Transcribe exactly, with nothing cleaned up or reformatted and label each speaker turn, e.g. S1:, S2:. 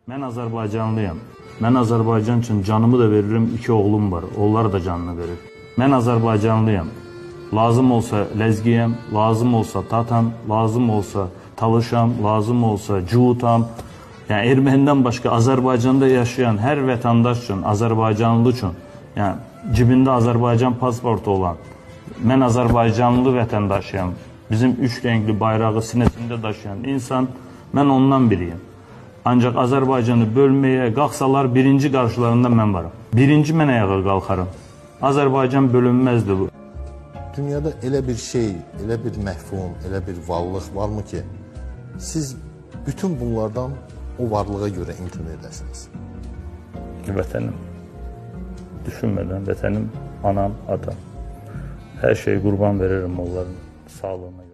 S1: Mən Azərbaycanlıyam. Mən Azərbaycan üçün canımı da veririm, iki oğlum var. Onlar da canını verir. Mən Azərbaycanlıyam. Lazım olsa ləzgiyəm, lazım olsa tatam, lazım olsa talışam, lazım olsa cuutam. Yəni ermənidən başqa Azərbaycanda yaşayan hər vətəndaş üçün, Azərbaycanlı üçün, yəni cibində Azərbaycan pasportu olan, mən Azərbaycanlı vətəndaşıyam, bizim üç renkli bayrağı sinəsində daşıyan insan, mən ondan biriyim. Ancaq Azərbaycanı bölməyə qalxsalar birinci qarşılarında mən varım. Birinci mən ayağa qalxarım. Azərbaycan bölünməzdir bu.
S2: Dünyada elə bir şey, elə bir məhfum, elə bir varlıq varmı ki, siz bütün bunlardan o varlığa görə imtina edəsiniz?
S1: Vətənim. Düşünmədən vətənim, anam, atam. Hər şeyi qurban veririm onların sağlığına.